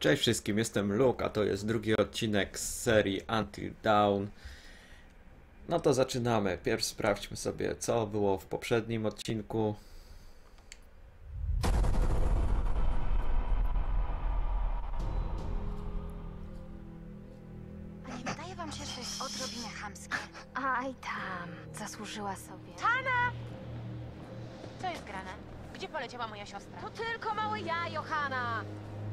Cześć wszystkim, jestem Luke, a to jest drugi odcinek z serii Until Dawn. No to zaczynamy. Pierw sprawdźmy sobie, co było w poprzednim odcinku. A nie wydaje wam się, że to jest odrobinę chamskie? Aj tam, zasłużyła sobie. Co jest grane? Gdzie poleciała moja siostra? To tylko małe ja, Johana!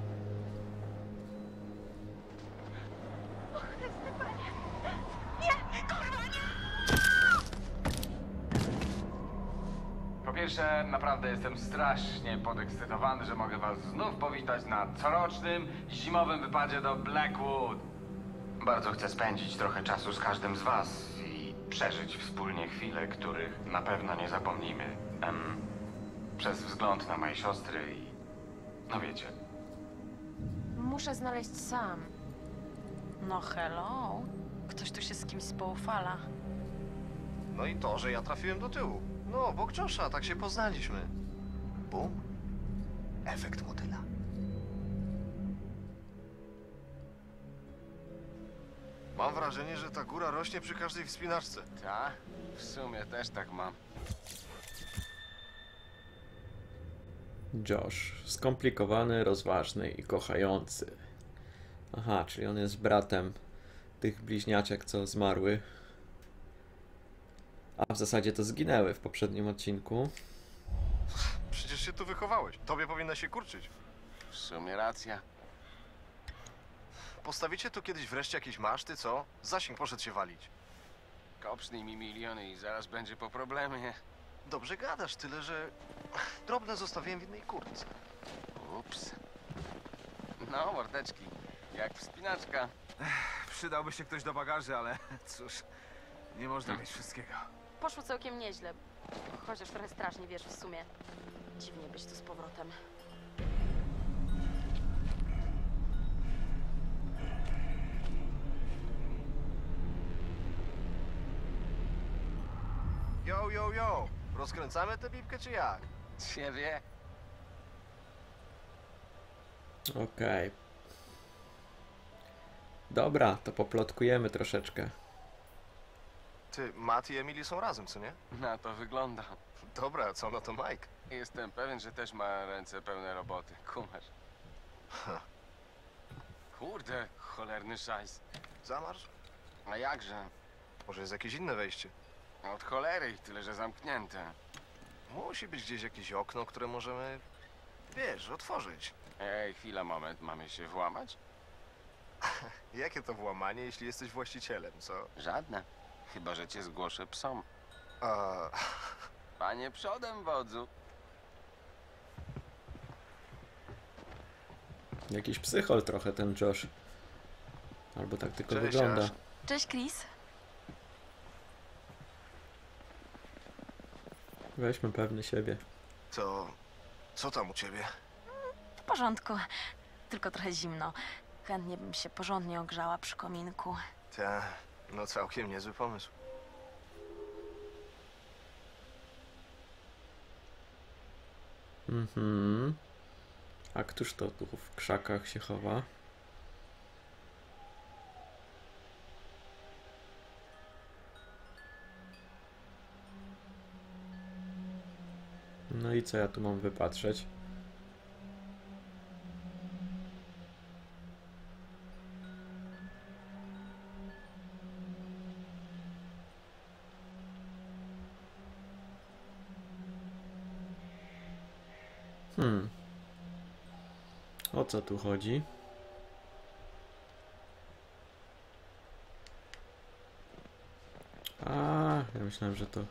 Po pierwsze, naprawdę jestem strasznie podekscytowany, że mogę was znów powitać na corocznym zimowym wypadzie do Blackwood. Bardzo chcę spędzić trochę czasu z każdym z was i przeżyć wspólnie chwile, których na pewno nie zapomnimy. Przez wzgląd na moje siostry i... no wiecie. Muszę znaleźć sam. No hello. Ktoś tu się z kimś spoufala. No i to, że ja trafiłem do tyłu. No, obok Josha, tak się poznaliśmy. Bum. Efekt motyla. Mam wrażenie, że ta góra rośnie przy każdej wspinaczce. Ta? W sumie też tak mam. Josh. Skomplikowany, rozważny i kochający. Aha, czyli on jest bratem tych bliźniaczek, co zmarły. A w zasadzie to zginęły w poprzednim odcinku. Przecież się tu wychowałeś. Tobie powinna się kurczyć. W sumie racja. Postawicie tu kiedyś wreszcie jakieś maszty, co? Zasięg poszedł się walić. Kopsnij mi miliony i zaraz będzie po problemie. Dobrze gadasz, tyle że... drobne zostawiłem w innej kurtce. Ups. No, mordeczki. Jak wspinaczka. Przydałby się ktoś do bagaży, ale cóż, nie można mieć wszystkiego. Poszło całkiem nieźle. Chociaż trochę strasznie, wiesz, w sumie. Dziwnie być tu z powrotem. Yo, yo, yo! Rozkręcamy tę bibkę, czy jak? Ciebie? Okej. Dobra, to poplotkujemy troszeczkę. Ty, Matt i Emily są razem, co nie? Na to wygląda. Dobra, co na to Mike? Jestem pewien, że też ma ręce pełne roboty. Kumasz. Kurde, cholerny szajs. Zamarsz? A jakże? Może jest jakieś inne wejście? Od cholery, tyle że zamknięte. Musi być gdzieś jakieś okno, które możemy, wiesz, otworzyć. Ej, chwila, moment, mamy się włamać? Jakie to włamanie, jeśli jesteś właścicielem, co? Żadne. Chyba że cię zgłoszę psom. A... Panie przodem, wodzu. Jakiś psychol trochę ten Josh. Albo tak tylko Cześć, wygląda. Ash. Cześć, Chris. Weźmy pewny siebie. To... co tam u ciebie? W porządku. Tylko trochę zimno. Chętnie bym się porządnie ogrzała przy kominku. Ta... no całkiem niezły pomysł. Mhm. A któż to tu w krzakach się chowa? No i co ja tu mam wypatrzeć? O co tu chodzi? A, ja myślałem, że to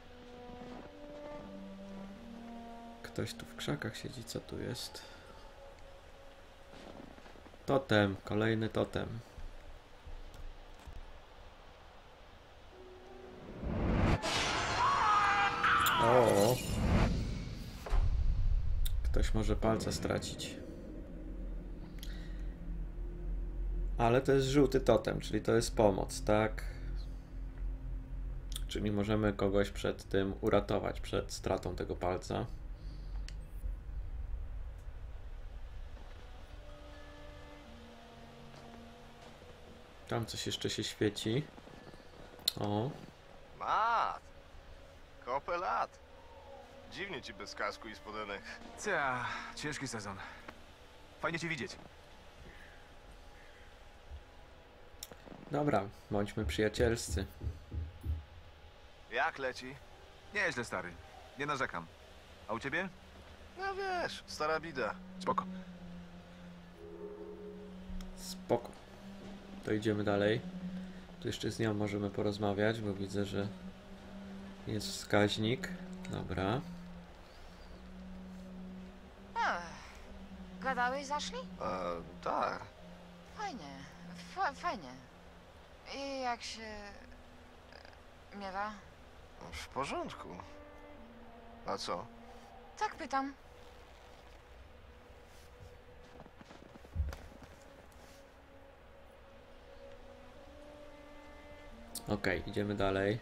ktoś tu w krzakach siedzi. Co tu jest? Totem, kolejny totem. O! Ktoś może palca stracić. Ale to jest żółty totem, czyli to jest pomoc, tak? Czyli możemy kogoś przed tym uratować, przed stratą tego palca. Tam coś jeszcze się świeci. O, Mat! Kopę lat. Dziwnie ci bez kasku i spodenek. Cia, ciężki sezon. Fajnie cię widzieć. dobra, bądźmy przyjacielscy. Jak leci? Nieźle, stary. Nie narzekam. A u ciebie? No wiesz, stara bida. Spoko. Spoko. To idziemy dalej. Tu jeszcze z nią możemy porozmawiać, bo widzę, że jest wskaźnik. Dobra. Gadałeś z Ashley? Tak. Fajnie. Fajnie. I jak się... miewa? W porządku. A co? Tak pytam. Okej, idziemy dalej.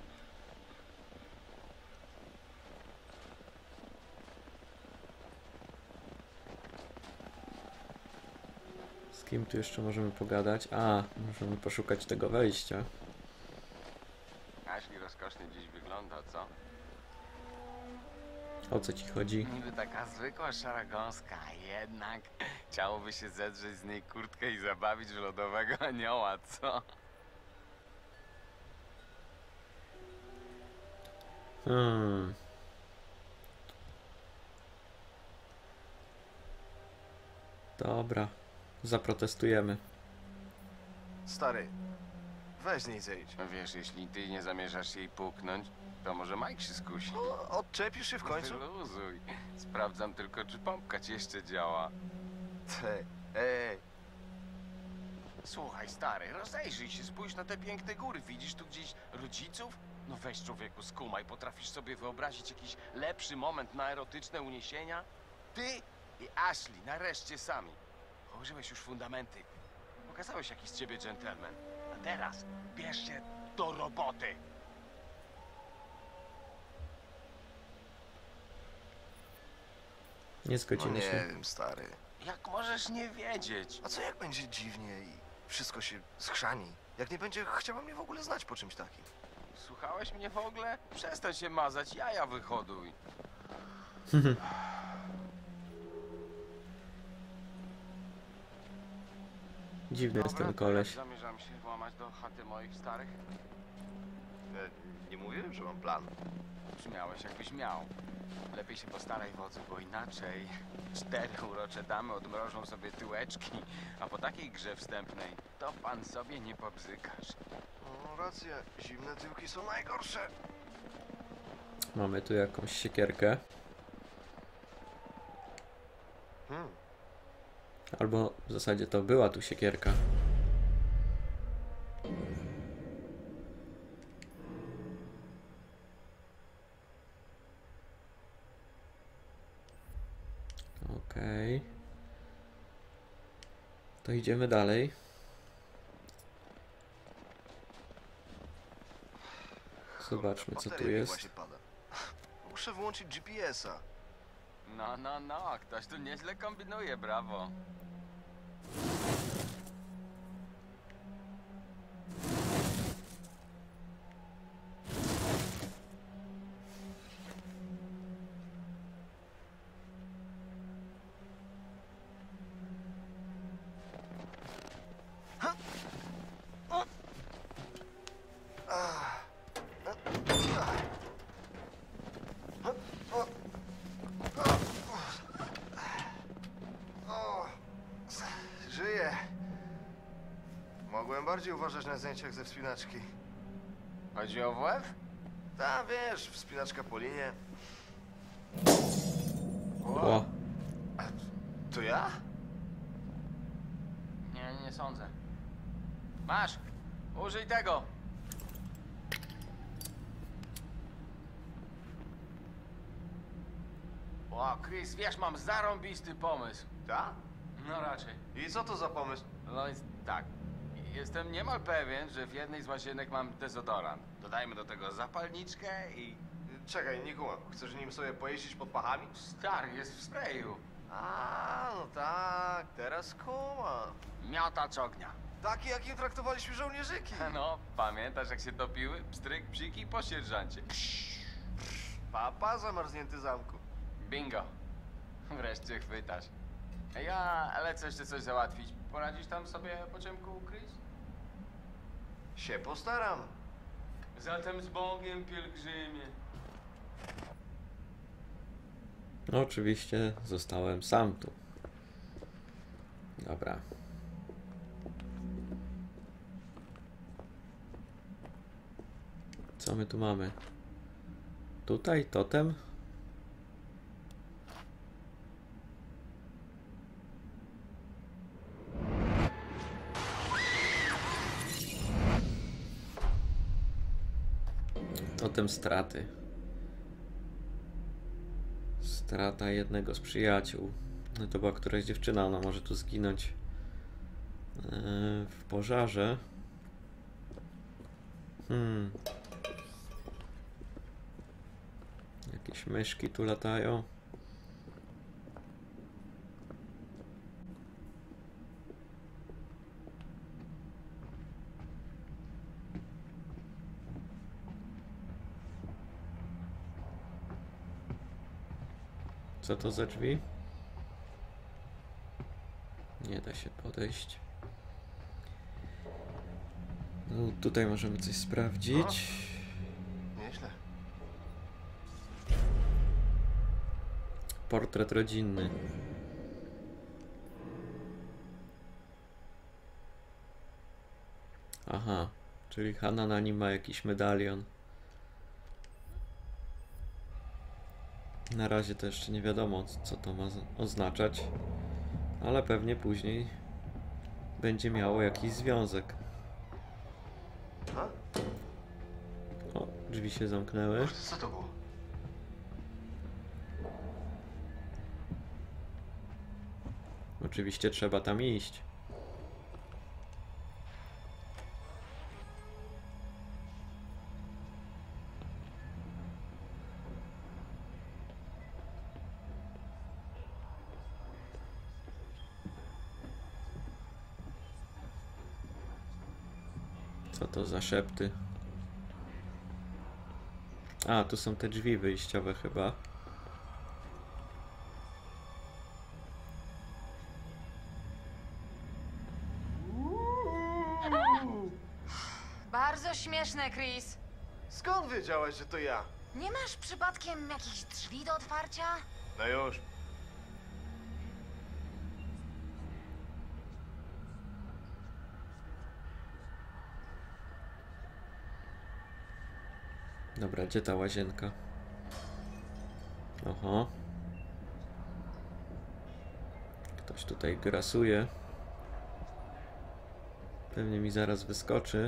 Z kim tu jeszcze możemy pogadać? A, możemy poszukać tego wejścia. Ashley rozkosznie dziś wygląda, co? O co ci chodzi? Niby taka zwykła szara gąska, a jednak chciałoby się zedrzeć z niej kurtkę i zabawić w lodowego anioła, co? Hmm. Dobra, zaprotestujemy. Stary, weź z niej zejdź. No wiesz, jeśli ty nie zamierzasz jej puknąć, to może Mike się skusi. No, odczepisz się w końcu? Wyluzuj. Sprawdzam tylko, czy pompka ci jeszcze działa. Ej, Słuchaj, stary, rozejrzyj się, spójrz na te piękne góry. Widzisz tu gdzieś rodziców? No weź, człowieku, skumaj. Potrafisz sobie wyobrazić jakiś lepszy moment na erotyczne uniesienia? Ty i Ashley, nareszcie sami. Położyłeś już fundamenty. Pokazałeś, jaki z ciebie dżentelmen. A teraz bierz się do roboty. Nie no zgodzimy nie się. wiem, stary. Jak możesz nie wiedzieć? A co jak będzie dziwnie i wszystko się schrzani? Jak nie będzie chciała mnie w ogóle znać po czymś takim? Słuchałeś mnie w ogóle? Przestań się mazać, jaja wyhoduj. Dziwny jest ten to koleś. jak zamierzam się włamać do chaty moich starych? Nie mówiłem, że mam plan. Brzmiałeś, jakbyś miał. Lepiej się postaraj, wodzu, bo inaczej 4 urocze damy odmrożą sobie tyłeczki, a po takiej grze wstępnej to pan sobie nie pobzykasz. No racja, zimne tyłki są najgorsze. Mamy tu jakąś siekierkę. Albo w zasadzie to była tu siekierka. Okej. To idziemy dalej. Zobaczmy, co tu Bateria mi jest. właśnie pada. Muszę włączyć GPS-a. No, ktoś tu nieźle kombinuje, brawo. Żyję. Mogłem bardziej uważać na zdjęciach ze wspinaczki. Chodzi o WF? Ta, wiesz, wspinaczka po linie. O, A to ja? Nie sądzę. Masz! Użyj tego! O, Chris, wiesz, mam zarąbisty pomysł. Ta? No raczej. I co to za pomysł? No więc tak. Jestem niemal pewien, że w jednej z łazienek mam dezodorant. Dodajmy do tego zapalniczkę i... Czekaj, nie kumam. Chcesz nim sobie pojeździć pod pachami? Stary, jest w sprayu. A, no tak, teraz kumam. Miotacz ognia. Taki, jakim traktowaliśmy żołnierzyki. No, pamiętasz jak się topiły? Pstryk, psiki po sierżancie. Papa zamarznięty w zamku. Bingo. Wreszcie chwytasz. Ja lecę jeszcze coś załatwić. Poradzisz tam sobie po ciemku, Chris? Się postaram. Zatem z Bogiem, pielgrzymie. No, oczywiście zostałem sam tu. Dobra. Co my tu mamy? Tutaj totem? Totem straty. Strata jednego z przyjaciół. No to była któraś dziewczyna, ona może tu zginąć w pożarze. Jakieś myszki tu latają. Co to za drzwi? Nie da się podejść. No, tutaj możemy coś sprawdzić. Nieźle. Portret rodzinny. Aha, czyli Hanna na nim ma jakiś medalion. Na razie to jeszcze nie wiadomo, co to ma oznaczać, ale pewnie później będzie miało jakiś związek. A? O, drzwi się zamknęły. Co to było? Oczywiście trzeba tam iść. Co to za szepty? A, tu są te drzwi wyjściowe chyba. Bardzo śmieszne, Chris. Skąd wiedziałaś, że to ja? Nie masz przypadkiem jakichś drzwi do otwarcia? No już. Dobra, gdzie ta łazienka? Oho. Ktoś tutaj grasuje. Pewnie mi zaraz wyskoczy.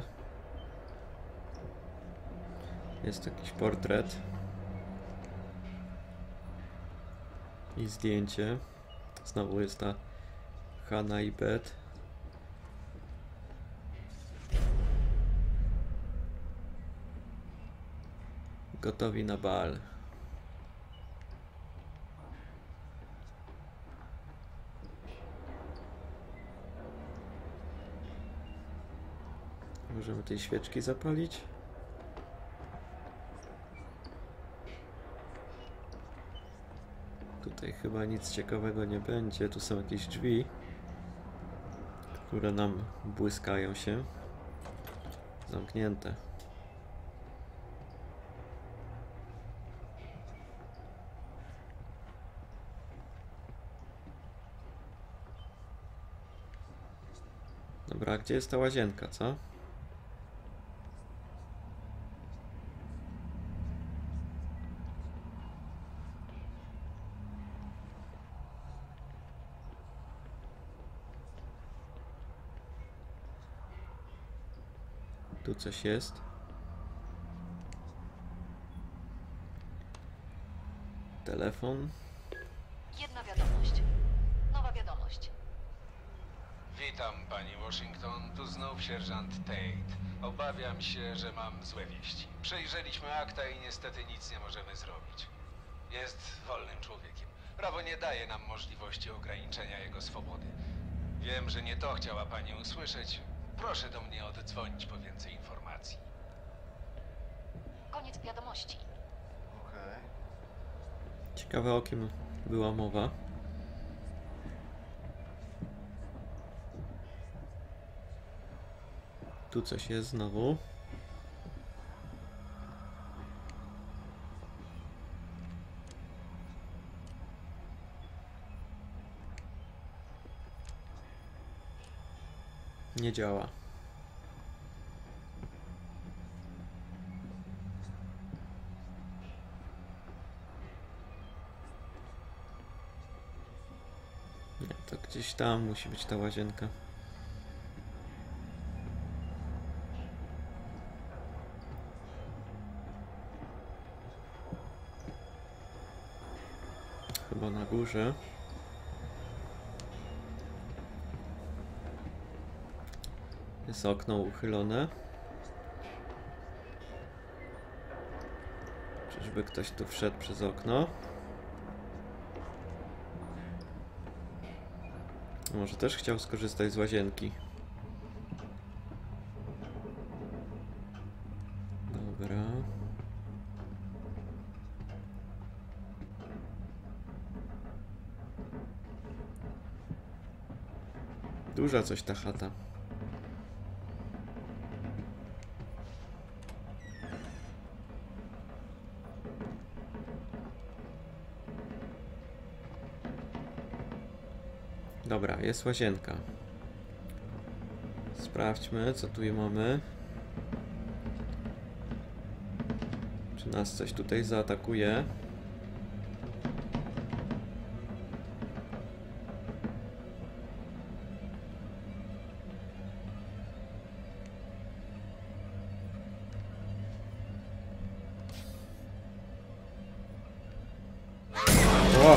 Jest jakiś portret. I zdjęcie. Znowu jest ta Hanna i Beth. Gotowi na bal. Możemy tej świeczki zapalić? Tutaj chyba nic ciekawego nie będzie. Tu są jakieś drzwi, które nam błyskają się. Zamknięte. Dobra, gdzie jest ta łazienka, co? Tu coś jest. Telefon. Jedna wiadomość. Nowa wiadomość. Witam, pani Washington. Tu znów sierżant Tate. Obawiam się, że mam złe wieści. Przejrzeliśmy akta i niestety nic nie możemy zrobić. Jest wolnym człowiekiem. Prawo nie daje nam możliwości ograniczenia jego swobody. Wiem, że nie to chciała pani usłyszeć, Proszę do mnie oddzwonić po więcej informacji. Koniec wiadomości. Okej. Ciekawe, o kim była mowa. Tu coś jest znowu. Nie działa. Nie, to gdzieś tam musi być ta łazienka. Chyba na górze. Jest okno uchylone. Czyżby ktoś tu wszedł przez okno? Może też chciał skorzystać z łazienki. Dobra. Duża coś ta chata. Dobra, jest łazienka. Sprawdźmy, co tu mamy. Czy nas coś tutaj zaatakuje? O!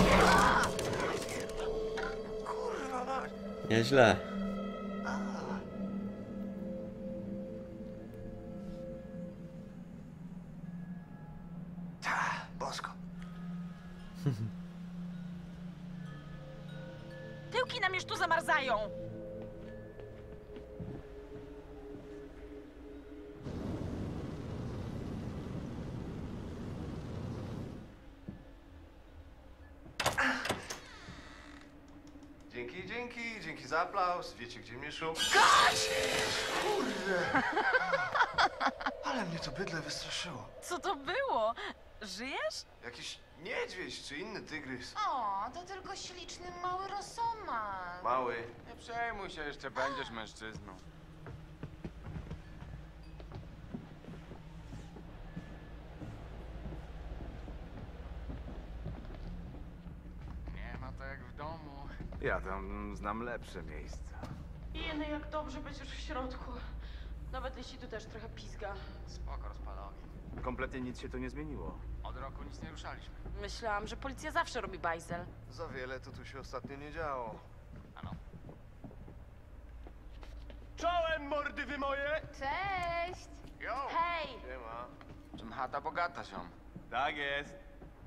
Nieźle. Bosko. Tyłki nam już tu zamarzają! Dzięki za aplauz. Wiecie, gdzie mnie szukać? Kurde! Ale mnie to bydle wystraszyło. Co to było? Żyjesz? Jakiś niedźwiedź czy inny tygrys. O, to tylko śliczny mały rosomak. Mały. Nie przejmuj się, jeszcze będziesz mężczyzną. Nie ma to jak w domu. Ja tam znam lepsze miejsca. Jeny, jak dobrze będziesz w środku. Nawet jeśli tu też trochę pizga. Spoko, rozpalony. Kompletnie nic się tu nie zmieniło. Od roku nic nie ruszaliśmy. Myślałam, że policja zawsze robi bajzel. Za wiele to tu się ostatnio nie działo. Ano. Czołem, mordy wy moje! Cześć! Jo! Hej! Siema. Czym chata bogata się. Tak jest.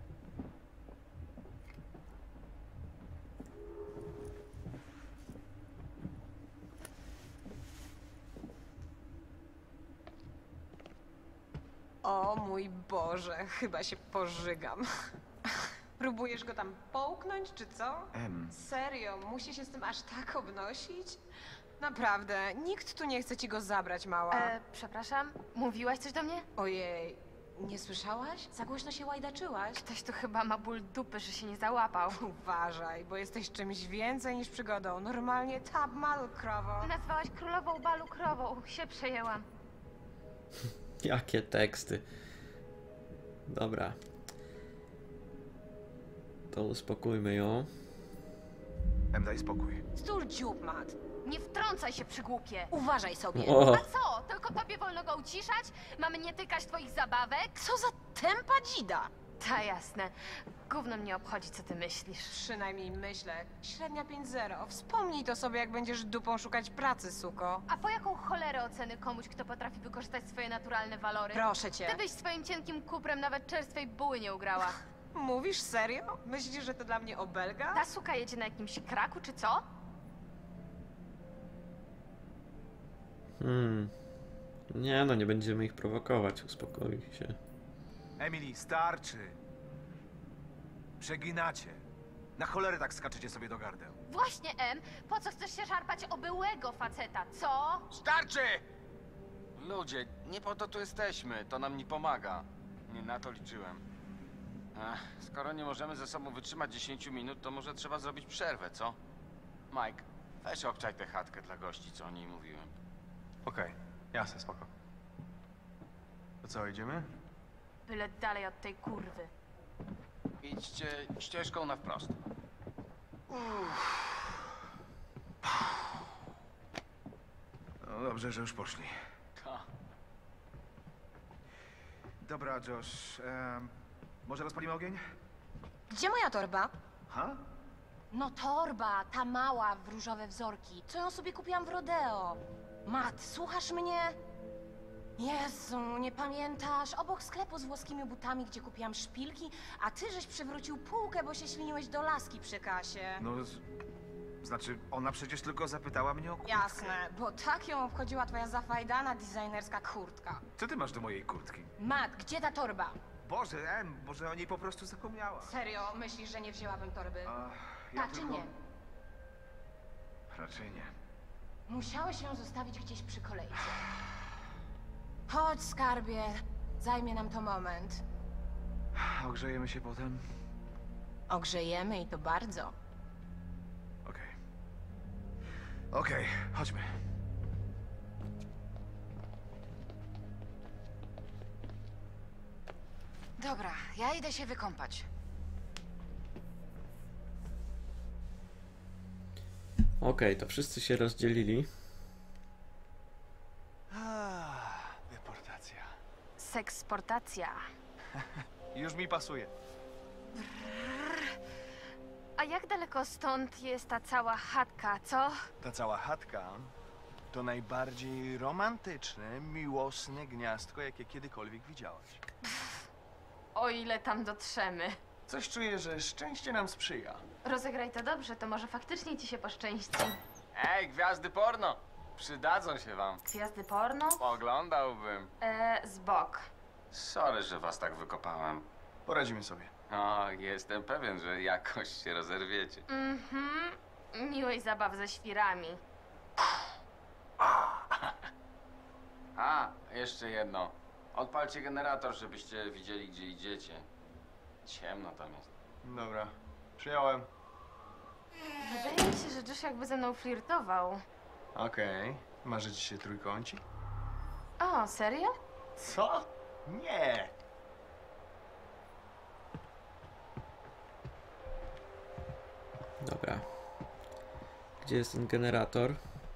O mój Boże, chyba się pożygam. Próbujesz go tam połknąć, czy co? Serio, musi się z tym aż tak obnosić? Naprawdę, nikt tu nie chce ci go zabrać, mała. Przepraszam, mówiłaś coś do mnie? Ojej, nie słyszałaś? Za głośno się łajdaczyłaś. Ktoś tu chyba ma ból dupy, że się nie załapał. Uważaj, bo jesteś czymś więcej niż przygodą. Normalnie tab mal, krowo. Nazwałaś królową balu krową. Się przejęłam. Jakie teksty. Dobra. To uspokójmy ją. Daj spokój. Stur dziób, mat. Nie wtrącaj się, przygłupie. Uważaj sobie. O, A co? Tylko tobie wolno go uciszać? Mamy nie tykać twoich zabawek? Co za tempa dzida? Ta jasne. Gówno mnie obchodzi, co ty myślisz. Przynajmniej myślę. Średnia 5-0. Wspomnij to sobie, jak będziesz dupą szukać pracy, suko. A po jaką cholerę oceny komuś, kto potrafi wykorzystać swoje naturalne walory? Proszę cię. Ty byś swoim cienkim kuprem nawet czerstwej buły nie ugrała. Mówisz serio? Myślisz, że to dla mnie obelga? Ta suka jedzie na jakimś kraku, czy co? Nie no, nie będziemy ich prowokować, uspokój się. Emily, starczy. Przeginacie. Na cholerę tak skaczecie sobie do gardeł. Właśnie, Em, po co chcesz się szarpać o byłego faceta, co? Starczy! Ludzie, nie po to tu jesteśmy. To nam nie pomaga. Nie na to liczyłem. Skoro nie możemy ze sobą wytrzymać 10 minut, to może trzeba zrobić przerwę, co? Mike, weź obczaj tę chatkę dla gości, co o niej mówiłem. Okej, jasne, spoko. To co, idziemy? Byle dalej od tej kurwy. Idźcie ścieżką na wprost. No dobrze, że już poszli. Ta. Dobra, Josh. Może rozpalimy ogień? Gdzie moja torba? Ha? No torba, ta mała w różowe wzorki, co ją sobie kupiłam w rodeo. Matt, słuchasz mnie? Jezu, nie pamiętasz? Obok sklepu z włoskimi butami, gdzie kupiłam szpilki, a ty żeś przewrócił półkę, bo się śliniłeś do laski przy kasie. No, znaczy, ona przecież tylko zapytała mnie o kurtkę. Jasne, bo tak ją obchodziła twoja zafajdana designerska kurtka. Co ty masz do mojej kurtki? Matt, gdzie ta torba? Boże, może o niej po prostu zapomniała. Serio, myślisz, że nie wzięłabym torby? Ja Tak czy tylko... nie? Raczej nie. Musiałeś ją zostawić gdzieś przy kolejce. Chodź, skarbie. Zajmie nam to moment. Ogrzejemy się potem? Ogrzejemy i to bardzo. Okej. Okej, chodźmy. Dobra, ja idę się wykąpać. Okej, to wszyscy się rozdzielili. Deportacja. Seksportacja. Już mi pasuje. A jak daleko stąd jest ta cała chatka, co? Ta cała chatka to najbardziej romantyczne, miłosne gniazdko, jakie kiedykolwiek widziałaś. O ile tam dotrzemy. Coś czuję, że szczęście nam sprzyja. Rozegraj to dobrze, to może faktycznie ci się poszczęści. Ej, gwiazdy porno! Przydadzą się wam. Gwiazdy porno? Oglądałbym. Z bok. Sorry, że was tak wykopałem. Poradzimy sobie. O, jestem pewien, że jakoś się rozerwiecie. Miłej zabaw ze świrami. A, jeszcze jedno. Odpalcie generator, żebyście widzieli, gdzie idziecie. Ciemno tam jest. Dobra, przyjąłem. Wydaje mi się, że Josh jakby ze mną flirtował. Okej, marzy ci się trójkącik? O, serio? Co? Nie! Dobra. Gdzie jest ten generator?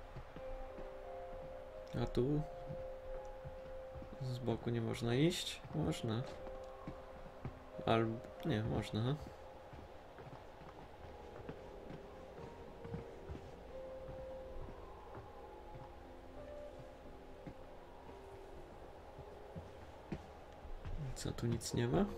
A tu? Z boku nie można iść? Można. Albo... nie, można. Co, tu nic nie ma?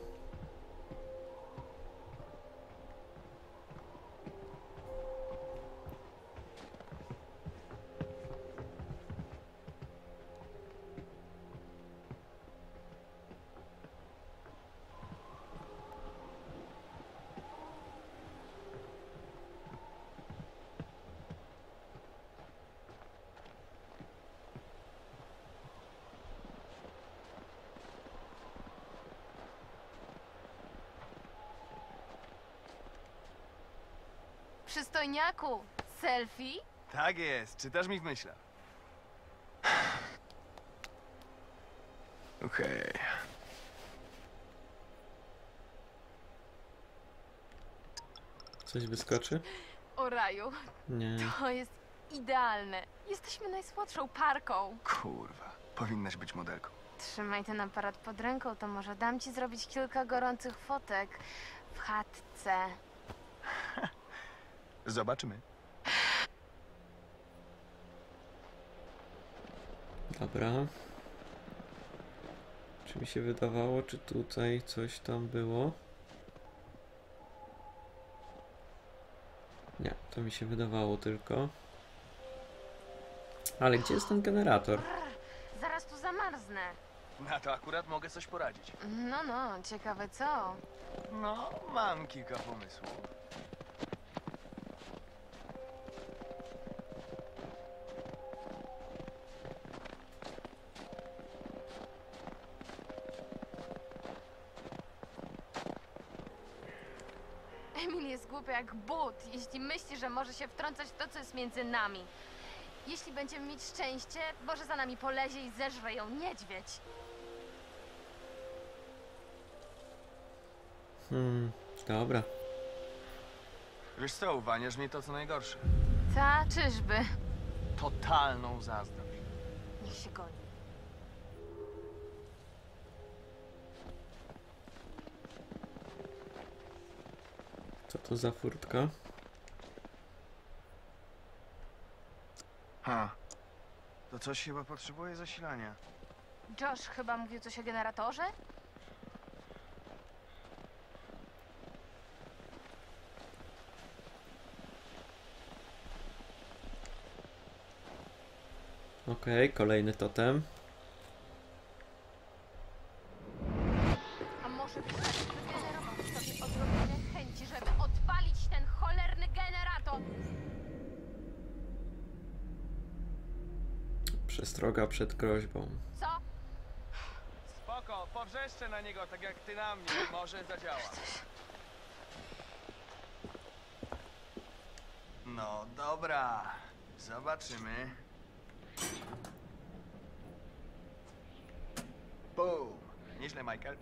Przystojniaku, selfie? Tak jest, czytasz mi w myślach. Okej. Coś wyskoczy? O raju, Nie. to jest idealne. Jesteśmy najsłodszą parką. Kurwa, powinnaś być modelką. Trzymaj ten aparat pod ręką, to może dam ci zrobić kilka gorących fotek w chatce. Zobaczymy. Dobra. Czy mi się wydawało, czy tutaj coś tam było? Nie, to mi się wydawało tylko. Ale gdzie jest ten generator? Zaraz tu zamarznę. Na to akurat mogę coś poradzić. No, ciekawe co? No, mam kilka pomysłów. Emil jest głupia jak but, jeśli myśli, że może się wtrącać w to, co jest między nami. Jeśli będziemy mieć szczęście, może za nami polezie i zeżre ją niedźwiedź. Dobra. Wiesz co, uwalniasz mnie to co najgorsze. Ta, czyżby? Totalną zazdrość. Niech się goni. Co to za furtka? To coś chyba potrzebuje zasilania. Josh chyba mówił coś o generatorze? Okej, kolejny totem. A może wygenerował sobie odrobinę chęci, żeby odpalić ten cholerny generator? Przestroga przed groźbą. Co? Spoko, powrzeszczę na niego tak jak ty na mnie. Może zadziała. No dobra, zobaczymy. Boom! Nieźle, Michael.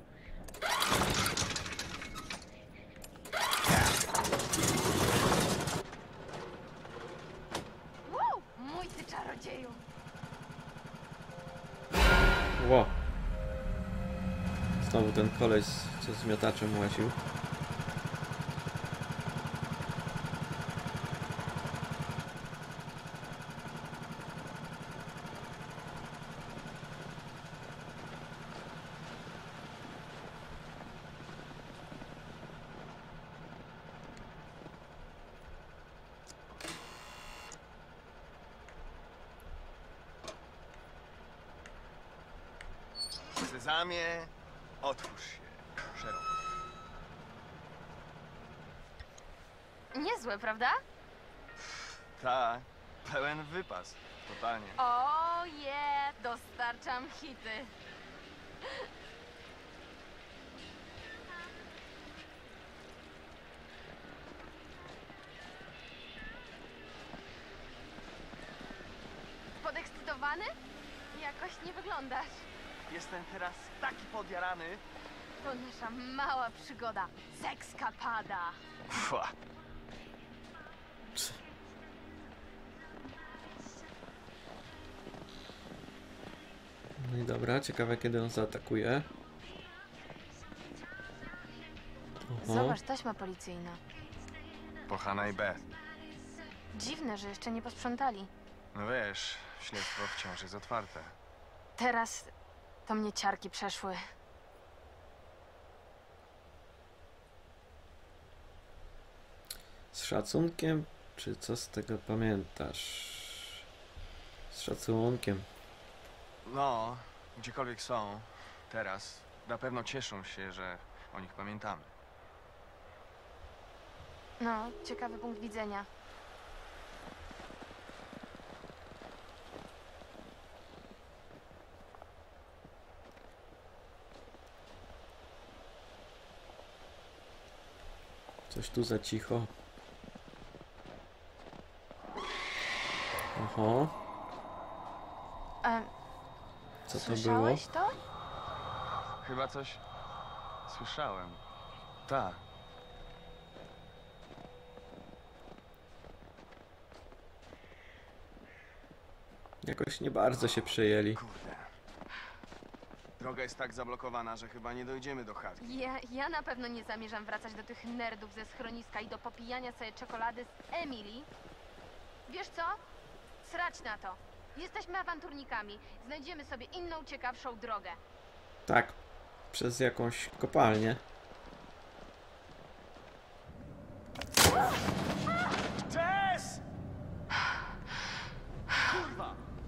Wow! Mój ty czarodzieju! Ło. Znowu ten koleś, co z miotaczem łaził. Sezamie, otwórz się. Szeroko. Niezłe, prawda? Tak, pełen wypas. Totalnie. O je, dostarczam hity. Podekscytowany? Jakoś nie wyglądasz. Jestem teraz taki podjarany. To nasza mała przygoda. Sekskapada. Fua. No i dobra, ciekawe kiedy on zaatakuje. Oho. Zobacz, taśma policyjna. Po Hannah i Beth. Dziwne, że jeszcze nie posprzątali. No wiesz, śledztwo wciąż jest otwarte. Teraz to mnie ciarki przeszły. Z szacunkiem, czy co z tego pamiętasz? Z szacunkiem. No, gdziekolwiek są, teraz na pewno cieszą się, że o nich pamiętamy. No, ciekawy punkt widzenia. Coś tu za cicho. Oho. Co to było? Słyszałeś to? Chyba coś słyszałem. Tak. Jakoś nie bardzo się przejęli. Kurde. Droga jest tak zablokowana, że chyba nie dojdziemy do chatki. Ja na pewno nie zamierzam wracać do tych nerdów ze schroniska i do popijania sobie czekolady z Emily. Wiesz co? Srać na to. Jesteśmy awanturnikami. Znajdziemy sobie inną, ciekawszą drogę. Tak, przez jakąś kopalnię. Jess! Kurwa!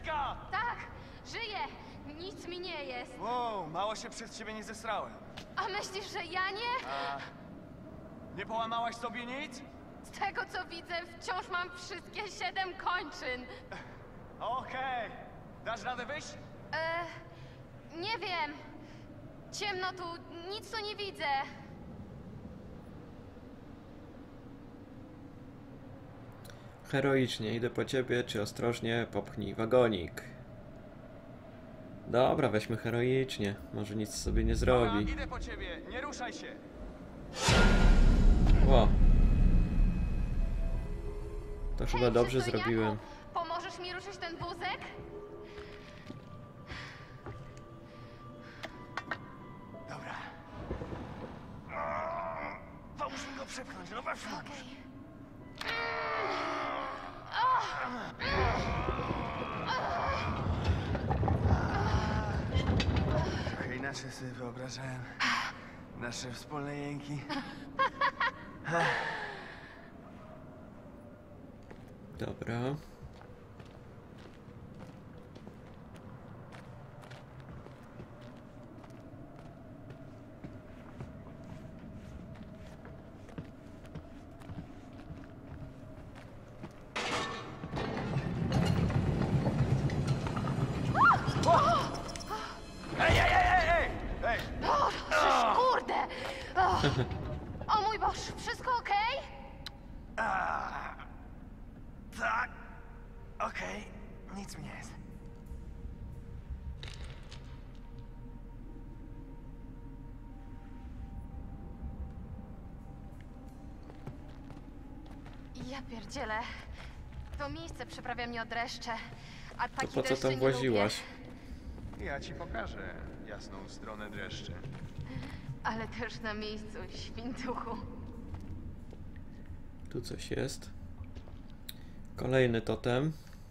Jessica! Tak, żyję! Nic mi nie jest. Wow, mało się przez ciebie nie zesrałem. A myślisz, że ja nie? A nie połamałaś sobie nic? Z tego co widzę, wciąż mam wszystkie 7 kończyn. Okej. Dasz radę wyjść? Nie wiem. Ciemno tu, nic tu nie widzę. Heroicznie, idę po ciebie, czy ostrożnie popchnij wagonik. Dobra, weźmy heroicznie. Może nic sobie nie Dobra, zrobi. idę po ciebie, nie ruszaj się. Ło. To chyba Hej, dobrze przystojniaku, zrobiłem. Pomożesz mi ruszyć ten wózek? Dobra. Pomóż mi go przepchnąć, no weź. Trochę inaczej sobie wyobrażałem nasze wspólne jęki. Dobra. Ej! Kurde! O mój Boż, wszystko okej? Tak. Okej. Nic mi nie jest. Ja pierdzielę. To miejsce przyprawia mnie o dreszcze. A To taki po co dreszcze tam nie właziłaś? lubię. Ja ci pokażę jasną stronę dreszczy. Ale też na miejscu, świntuchu. Tu coś jest. Kolejny totem.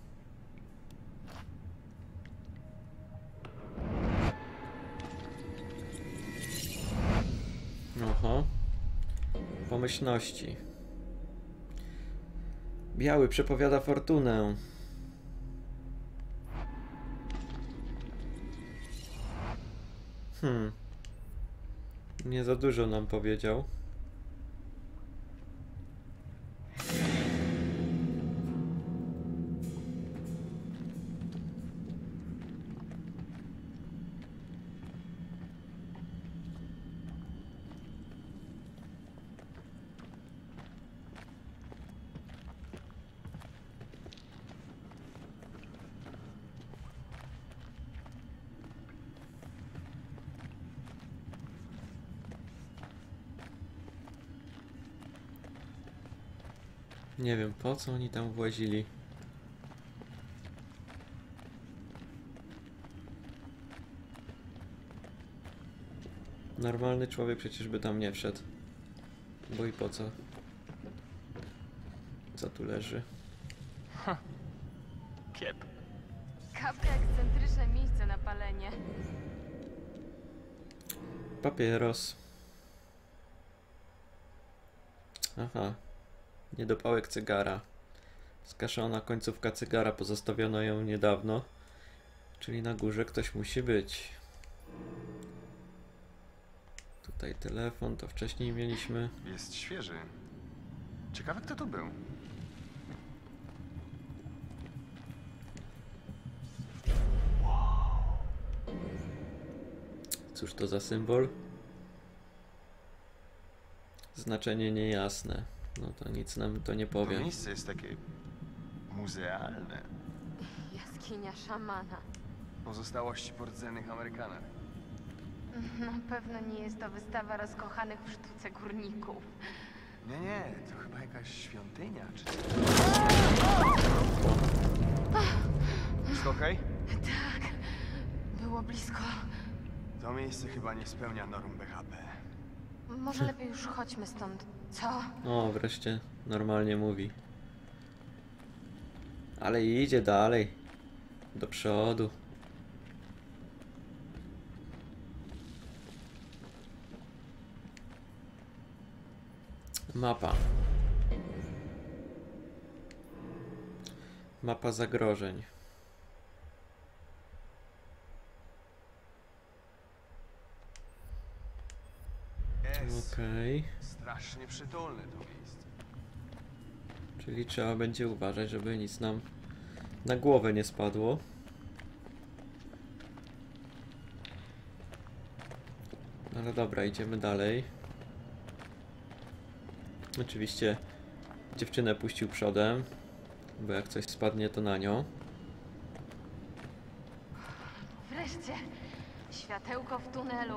Oho. Pomyślności. Biały przepowiada fortunę. Nie za dużo nam powiedział. Nie wiem, po co oni tam włazili. Normalny człowiek przecież by tam nie wszedł. Bo i po co? Co tu leży? Kiep. Kapka ekscentryczne miejsce na palenie. Papieros. Aha. Niedopałek cygara. Skaszona końcówka cygara, pozostawiono ją niedawno. Czyli na górze ktoś musi być. Tutaj telefon, to wcześniej mieliśmy. Jest świeży. Ciekawe, kto tu był. Cóż to za symbol? Znaczenie niejasne. No to nic nam to nie To powie. miejsce jest takie muzealne. Jaskinia szamana. Pozostałości po rdzennych Amerykanach. Na pewno nie jest to wystawa rozkochanych w sztuce górników. Nie, to chyba jakaś świątynia, czy... Wszystko okej? Tak, było blisko. To miejsce chyba nie spełnia norm BHP. Może lepiej już chodźmy stąd, co? O, wreszcie normalnie mówi. Ale idzie dalej. Do przodu. Mapa. Mapa zagrożeń. Okej. Strasznie przytulne to miejsce. Czyli trzeba będzie uważać, żeby nic nam na głowę nie spadło. Ale dobra, idziemy dalej. Oczywiście dziewczynę puścił przodem, bo jak coś spadnie, to na nią. Wreszcie. Światełko w tunelu.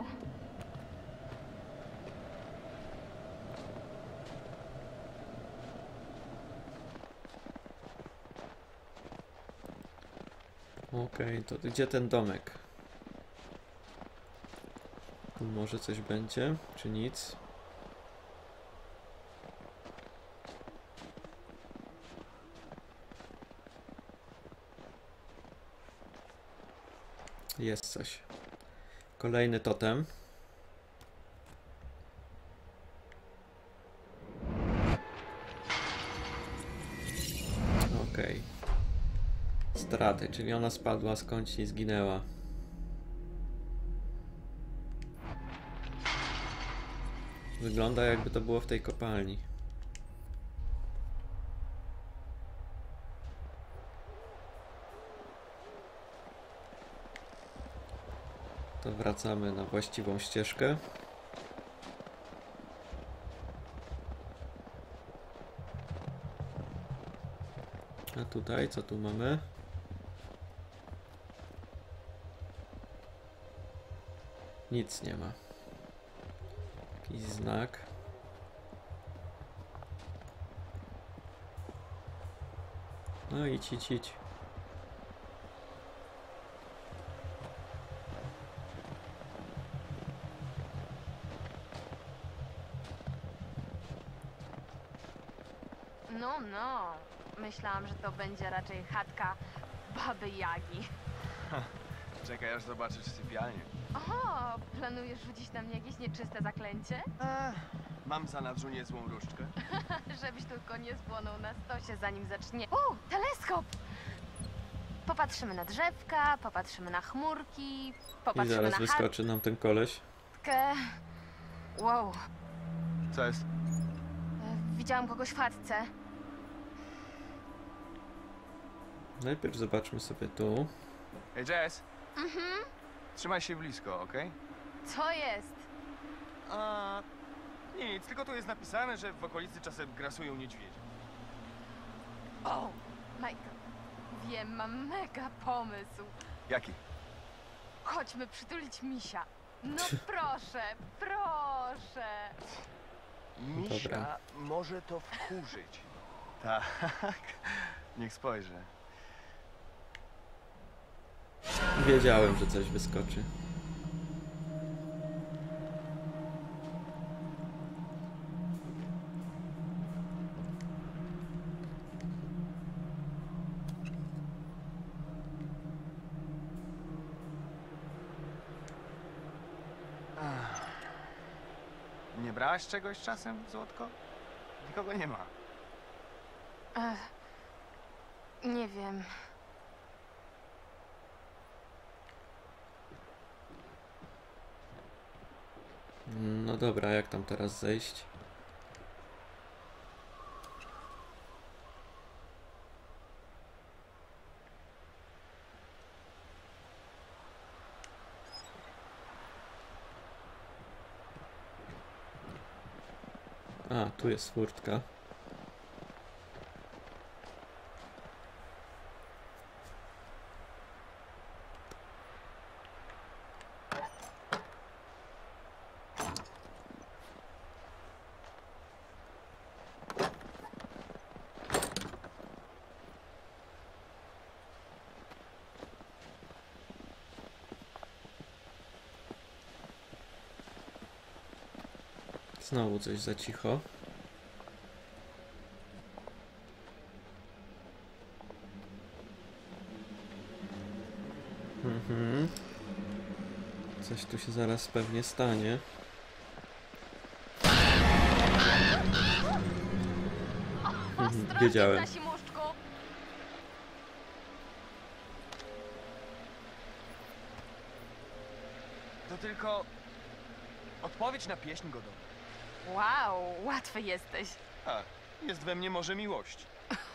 Okej, to gdzie ten domek? Tu może coś będzie, czy nic? Jest coś. Kolejny totem. Okej. Straty, czyli ona spadła skądś i zginęła. Wygląda, jakby to było w tej kopalni. To wracamy na właściwą ścieżkę. A tutaj, co tu mamy? Nic nie ma. Jakiś znak. No idź, idź, idź. No. Myślałam, że to będzie raczej chatka Baby Jagi. Czekaj, aż zobaczysz sypialnię. Oho, planujesz rzucić na mnie jakieś nieczyste zaklęcie? Mam za nadrzu niezłą różdżkę. Żebyś tylko nie spłonął na stosie, zanim zacznie... teleskop! Popatrzymy na drzewka, popatrzymy na chmurki, I popatrzymy zaraz na wyskoczy nam ten koleś. chatkę. Wow, Co jest? widziałam kogoś w chatce. Najpierw zobaczmy sobie tu. Hej, Jess! Trzymaj się blisko, okej? Co jest? Nic, tylko tu jest napisane, że w okolicy czasem grasują niedźwiedzie. O, Michael, wiem, mam mega pomysł. Jaki? Chodźmy przytulić misia. No proszę, proszę. Misia może to wkurzyć. Tak, niech spojrzy. Wiedziałem, że coś wyskoczy. Nie brałaś czegoś czasem, Złotko? Nikogo nie ma. Nie wiem. No dobra, jak tam teraz zejść? A, tu jest furtka. Znowu coś za cicho. Coś tu się zaraz pewnie stanie. Wiedziałem. To tylko odpowiedź na pieśń godowa. Wow, łatwy jesteś. A, jest we mnie może miłości.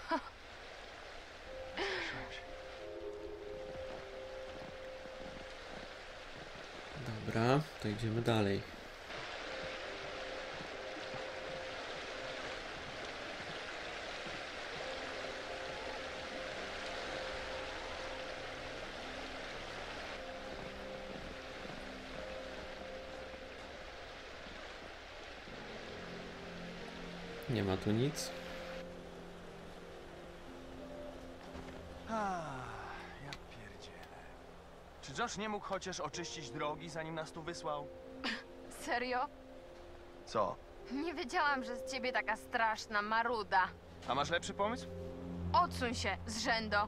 Cieszyłem się. Dobra, to idziemy dalej. Nie ma tu nic. Ja pierdzielę. Czy Josh nie mógł chociaż oczyścić drogi, zanim nas tu wysłał? Serio? Co? Nie wiedziałam, że z ciebie taka straszna maruda. A masz lepszy pomysł? Odsuń się, zrzędo.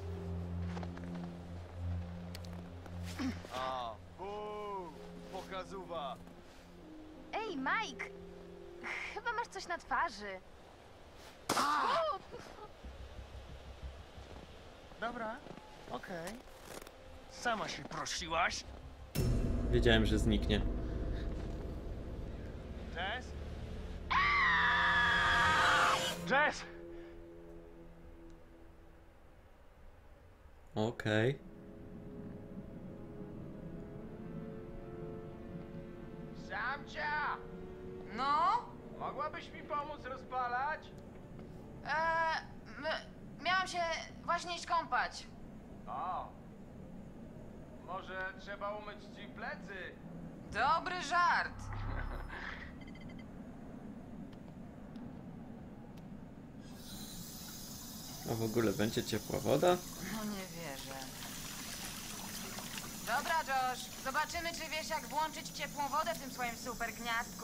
A, pokazuwa. Ej, Mike! Chyba masz coś na twarzy. Dobra, okej. Sama się prosiłaś. Wiedziałem, że zniknie. Jess? Jess! Okej. Samcia! No? Mogłabyś mi pomóc rozpalać? Miałam się właśnie iść kąpać. O! Może trzeba umyć ci plecy? Dobry żart. A w ogóle będzie ciepła woda? No nie wierzę. Dobra, Josh. Zobaczymy, czy wiesz, jak włączyć ciepłą wodę w tym swoim super gniazdku.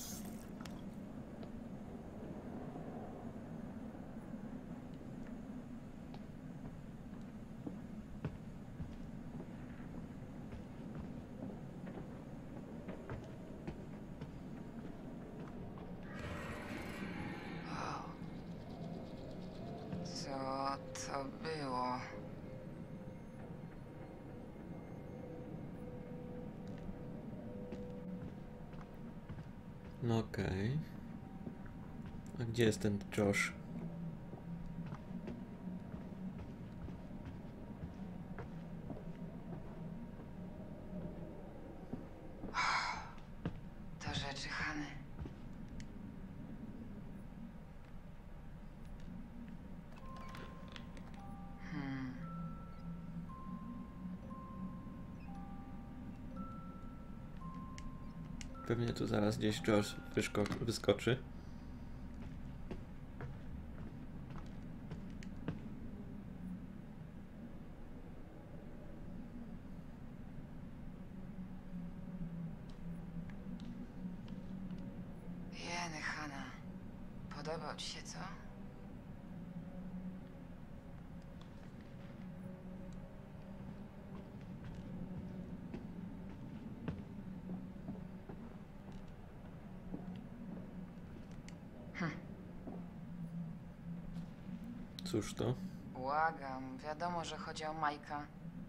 Co to było? No okej. A gdzie jest ten Josh? To rzeczy Hany. Pewnie tu zaraz gdzieś Josh wyskoczy. Jeny, Hana. Podobał ci się, co? Cóż to? Błagam, wiadomo, że chodzi o Majka.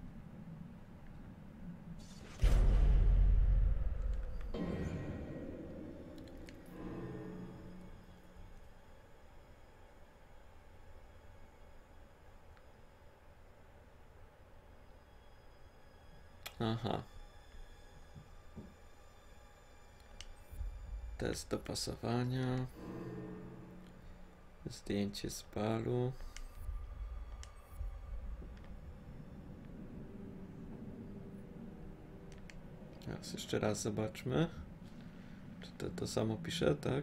Aha. Test dopasowania. Zdjęcie z balu. Teraz jeszcze raz zobaczmy. Czy to samo pisze, tak?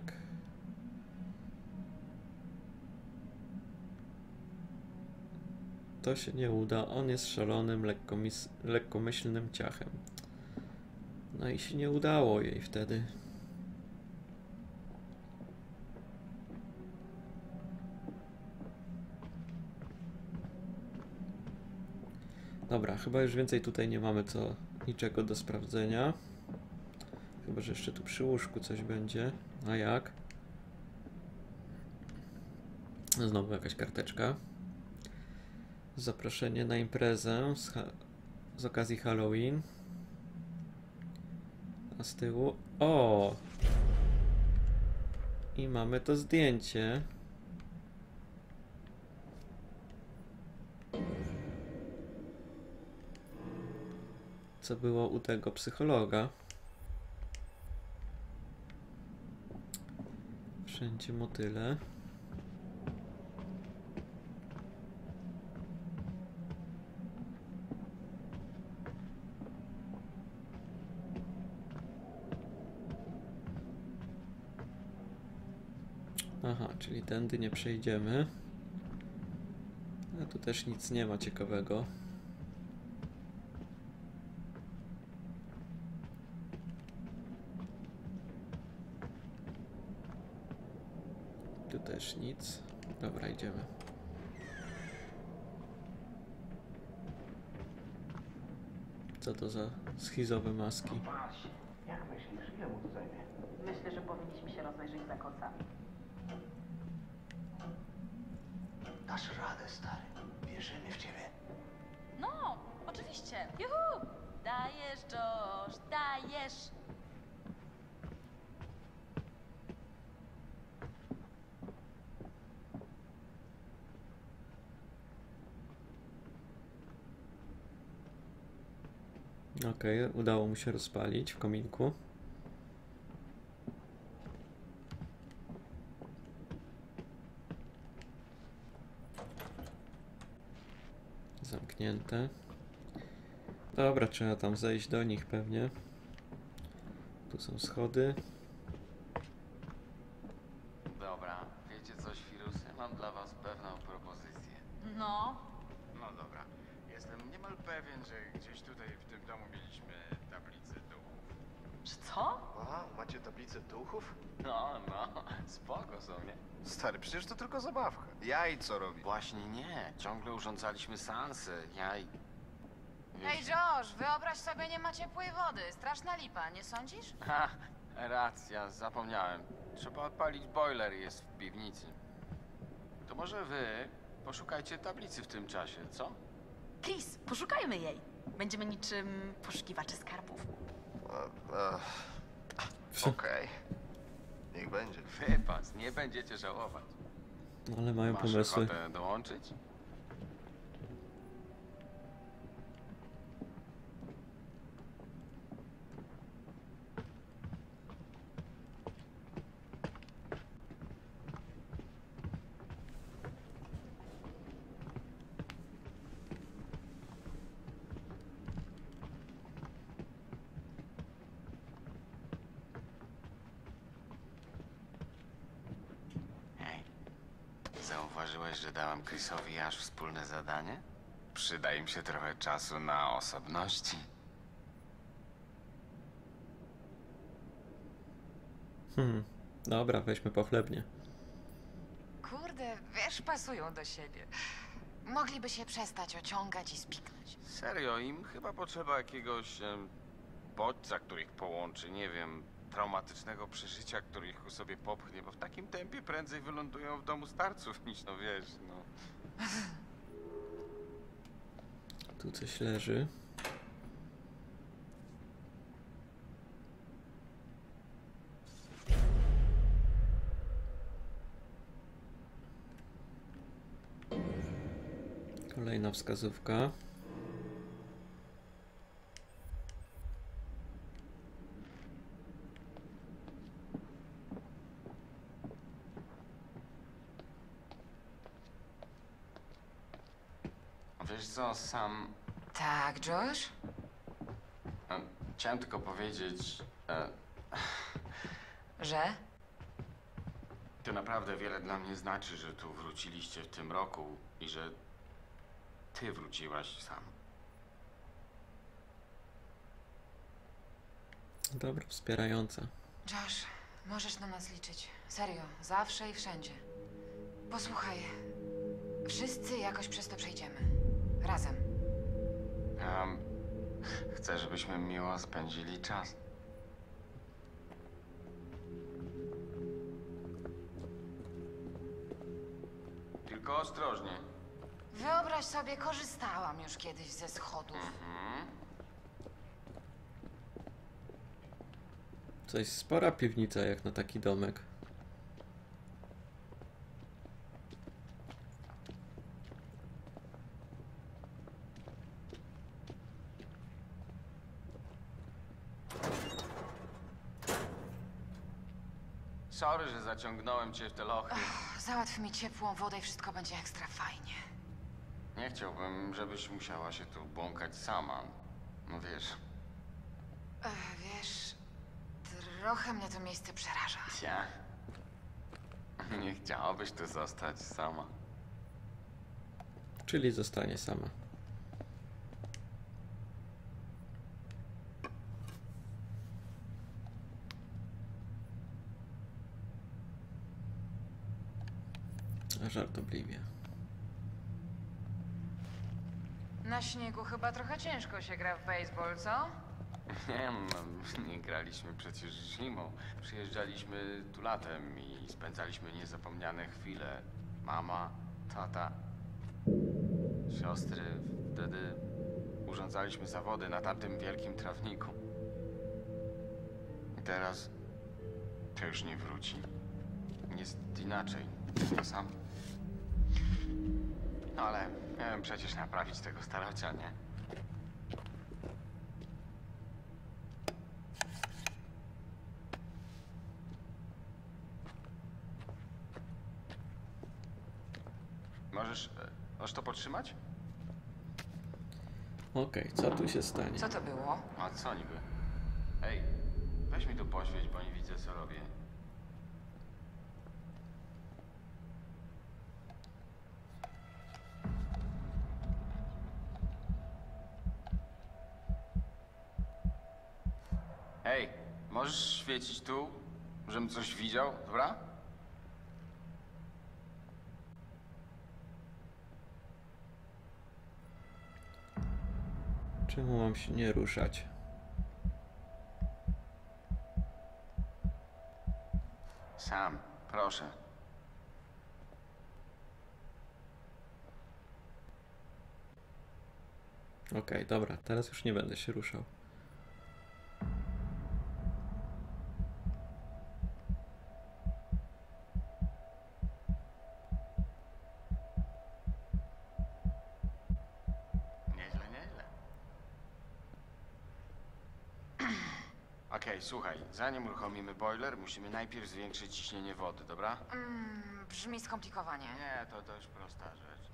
To się nie uda. On jest szalonym, lekkomyślnym ciachem. No i się nie udało jej wtedy. Dobra, chyba już więcej tutaj nie mamy niczego do sprawdzenia. Chyba że jeszcze tu przy łóżku coś będzie. A jak? Znowu jakaś karteczka. Zaproszenie na imprezę z okazji Halloween. A z tyłu... O! I mamy to zdjęcie. Co było u tego psychologa. Wszędzie motyle. Aha, czyli tędy nie przejdziemy. A tu też nic nie ma ciekawego. Tu też nic. Dobra, idziemy. Co to za schizowe maski? Jak myślisz, ile mu to zajmie? Myślę, że powinniśmy się rozejrzeć za kocami. Dasz radę, stary. Wierzymy w ciebie. No, oczywiście. Juhu! Dajesz, Josh, dajesz! Okej, udało mu się rozpalić w kominku. Zamknięte. Dobra, trzeba tam zejść do nich pewnie. Tu są schody. Dobra, wiecie coś, wirusy? Mam dla was pewną propozycję. No, No dobra. Jestem niemal pewien, że gdzieś tutaj w tym domu mieliśmy tablicę duchów. czy co? A, macie tablicę duchów? No, spoko są, nie? Stary, przecież to tylko zabawka. Jaj, co robi? Właśnie nie, ciągle urządzaliśmy seanse, Hej Josh, wyobraź sobie, nie ma ciepłej wody. Straszna lipa, nie sądzisz? Ha, racja, zapomniałem. Trzeba odpalić boiler, jest w piwnicy. To może wy poszukajcie tablicy w tym czasie, co? Chris, poszukajmy jej. Będziemy niczym poszukiwacze skarbów. Okej. Niech będzie. Wypas, nie będziecie żałować. Ale mają Masz pomysły. ochotę dołączyć? Zauważyłeś, że dałem Chrisowi aż wspólne zadanie? Przyda im się trochę czasu na osobności. Dobra, weźmy pochlebnie. Kurde, wiesz, pasują do siebie. Mogliby się przestać ociągać i spiknąć. Serio, im chyba potrzeba jakiegoś bodźca, który ich połączy, nie wiem, traumatycznego przeżycia, który ich ku sobie popchnie, bo w takim tempie prędzej wylądują w domu starców niż, no wiesz, no. Tu coś leży. Kolejna wskazówka. Wiesz co, Sam, Tak, Josh? chciałem tylko powiedzieć, Że? to naprawdę wiele dla mnie znaczy, że tu wróciliście w tym roku i że ty wróciłaś, Sam. Dobra, wspierająca. Josh, możesz na nas liczyć. Serio, zawsze i wszędzie. Posłuchaj, wszyscy jakoś przez to przejdziemy. Razem. Chcę, żebyśmy miło spędzili czas. Tylko ostrożnie. Wyobraź sobie, korzystałam już kiedyś ze schodów. Coś spora piwnica jak na taki domek. Sorry, że zaciągnąłem cię w te lochy. Załatw mi ciepłą wodę i wszystko będzie ekstra fajnie. Nie chciałbym, żebyś musiała się tu błąkać sama. No wiesz. Wiesz, trochę mnie to miejsce przeraża. Ja. Nie chciałabyś tu zostać sama. Czyli zostanie sama. Żartobliwie. Na śniegu chyba trochę ciężko się gra w baseball, co? Nie, no, nie graliśmy przecież zimą. Przyjeżdżaliśmy tu latem i spędzaliśmy niezapomniane chwile. Mama, tata, siostry. Wtedy urządzaliśmy zawody na tamtym wielkim trawniku. I teraz to już nie wróci. Jest inaczej. Ja sam. No ale miałem przecież naprawić tego staracia, nie? Możesz to podtrzymać? Okej, co tu się stanie? Co to było? A co niby? Ej, weź mi tu poświeć, bo nie widzę, co robię. Ej, możesz świecić tu, żebym coś widział, dobra? Czemu mam się nie ruszać? Sam, proszę. Okej, dobra, teraz już nie będę się ruszał. Nieźle, nieźle. Okej, słuchaj, zanim uruchomimy boiler, musimy najpierw zwiększyć ciśnienie wody, dobra? Brzmi skomplikowanie. Nie, to dość prosta rzecz.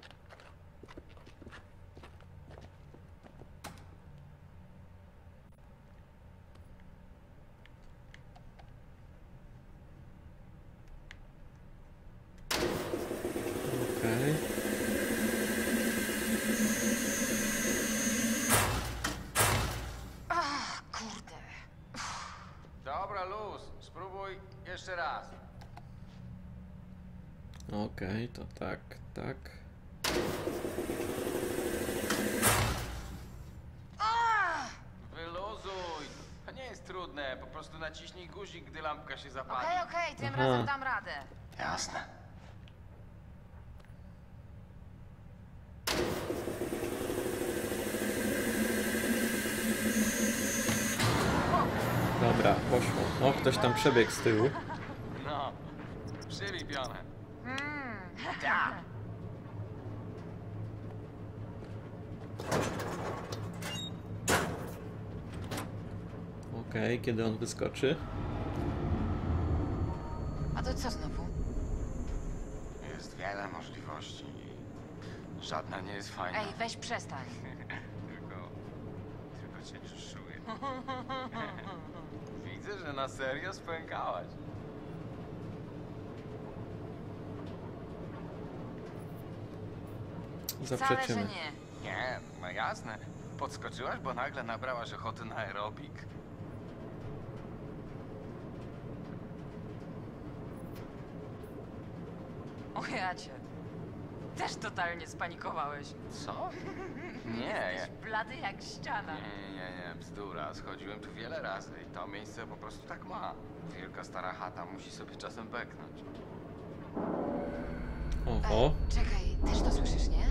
Okej. Kurde. Dobra, luz, spróbuj jeszcze raz. Okej, to tak, tak. Wyluzuj. To nie jest trudne, po prostu naciśnij guzik, gdy lampka się zapali. Okej, tym Aha. razem dam radę. Jasne. Dobra, poszło. O, ktoś tam przebiegł z tyłu. No, przybij pionę. Tak. Okej, kiedy on wyskoczy? A to co znowu? Jest wiele możliwości i żadna nie jest fajna. Ej, weź przestań. Tylko cię czuszuję. Widzę, że na serio spękałaś. Wcale, że Zaprzeczymy. nie. Nie, no jasne. Podskoczyłaś, bo nagle nabrałaś ochoty na aerobik. O jacie. Też totalnie spanikowałeś. Co? Nie, Jesteś blady jak ściana. nie, bzdura. Schodziłem tu wiele razy i to miejsce po prostu tak ma. Wielka stara chata musi sobie czasem beknąć. Oho. Czekaj, też to słyszysz, nie?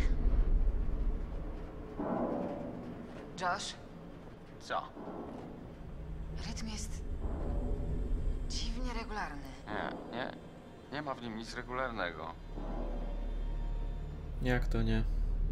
Josh, Co? rytm jest dziwnie regularny. Nie ma w nim nic regularnego. Jak to nie?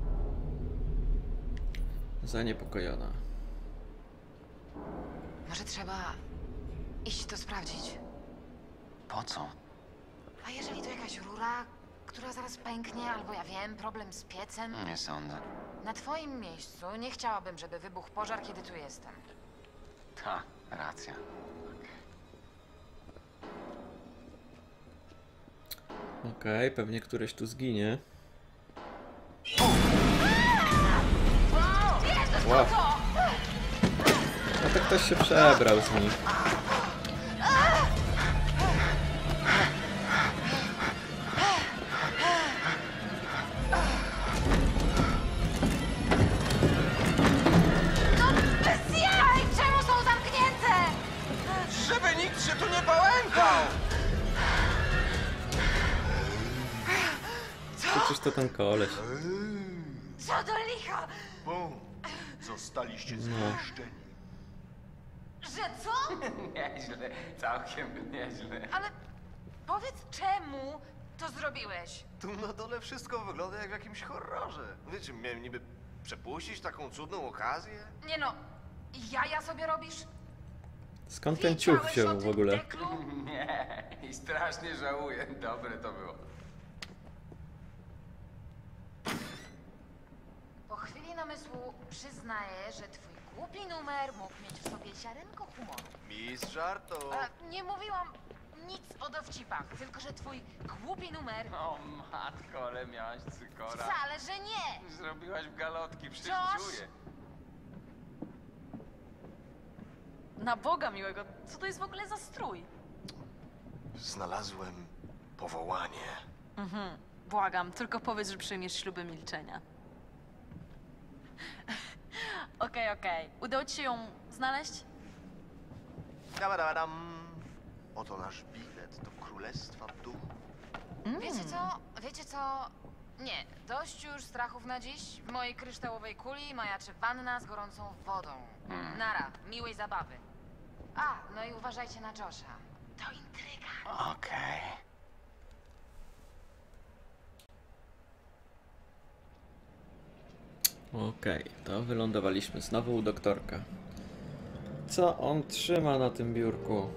Zaniepokojona. Może trzeba iść to sprawdzić. Po co? A jeżeli to jakaś rura, która zaraz pęknie, albo ja wiem, problem z piecem? Nie sądzę. Na twoim miejscu nie chciałabym, żeby wybuchł pożar, kiedy tu jestem. Ta, racja. Okej, pewnie któreś tu zginie. Wow. No to ktoś się przebrał z nich. Czemu są zamknięte? Żeby nikt się tu nie pałętał! Przecież to ten koleś. Co do licha? Bum! Zostaliście zniszczeni. Że co? Nieźle, całkiem nieźle. Ale powiedz, czemu to zrobiłeś? Tu na dole wszystko wygląda jak w jakimś horrorze. Wiecie, miałem niby przepuścić taką cudną okazję? Nie no, jaja sobie robisz? Skąd ten ciuch Wiedziałeś o wziął w tym ogóle? deklu? Nie, i strasznie żałuję. Dobre to było. Po chwili namysłu przyznaję, że twój głupi numer mógł mieć w sobie ziarenko humoru. Mistrz żartu. Nie mówiłam nic o dowcipach, tylko że twój głupi numer... O matko, ale miałaś cykora. Wcale, że nie! Zrobiłaś w galotki, przecież Josh! czuję. Na Boga miłego, co to jest w ogóle za strój? Znalazłem powołanie. Błagam, tylko powiedz, że przyjmiesz śluby milczenia. Okej. Udało ci się ją znaleźć? Dabadabadam. Oto nasz bilet do Królestwa Duchów. Wiecie co? Nie, dość już strachów na dziś. W mojej kryształowej kuli majaczy wanna z gorącą wodą. Nara, miłej zabawy. A, no i uważajcie na Josha. To intryga. Okej. Okej, to wylądowaliśmy znowu u doktorka. Co on trzyma na tym biurku?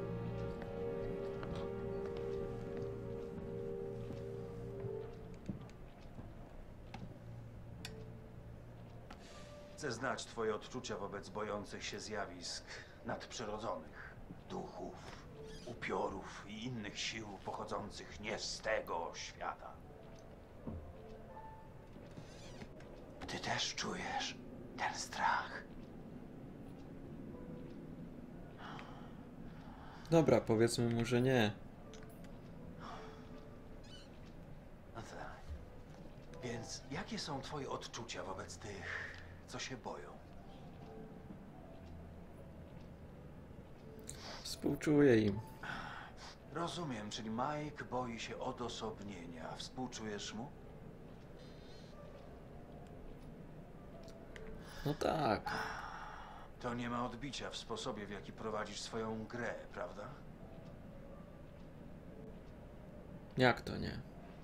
Chcę znać twoje odczucia wobec bojących się zjawisk nadprzyrodzonych, duchów, upiorów i innych sił pochodzących nie z tego świata. Ty też czujesz ten strach. Dobra, powiedzmy mu, że nie. No tak. Więc jakie są twoje odczucia wobec tych, co się boją? Współczuję im. Rozumiem, czyli Mike boi się odosobnienia. Współczujesz mu? No tak. To nie ma odbicia w sposobie, w jaki prowadzisz swoją grę, prawda? Jak to nie?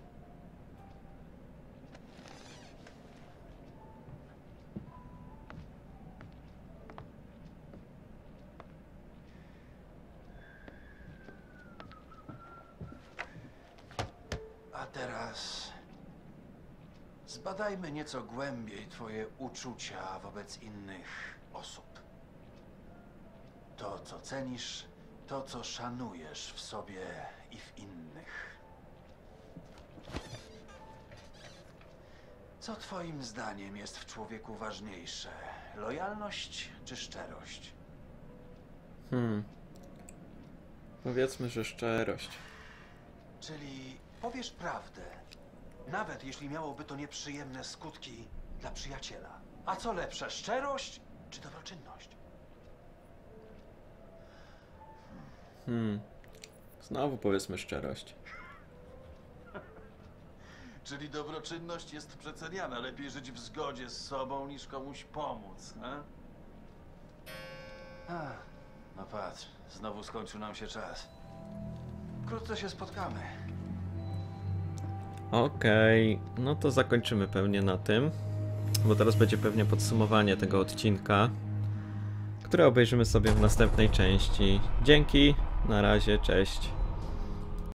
A teraz zbadajmy nieco głębiej twoje uczucia wobec innych osób. To, co cenisz, to, co szanujesz w sobie i w innych. Co twoim zdaniem jest w człowieku ważniejsze? Lojalność czy szczerość? Powiedzmy, że szczerość. Czyli powiesz prawdę, nawet jeśli miałoby to nieprzyjemne skutki dla przyjaciela. A co lepsze, szczerość czy dobroczynność? Znowu powiedzmy szczerość. Czyli dobroczynność jest przeceniana. Lepiej żyć w zgodzie z sobą, niż komuś pomóc, he? No patrz, znowu skończył nam się czas. Wkrótce się spotkamy. Okej, no to zakończymy pewnie na tym, bo teraz będzie pewnie podsumowanie tego odcinka, które obejrzymy sobie w następnej części. Dzięki, na razie, cześć.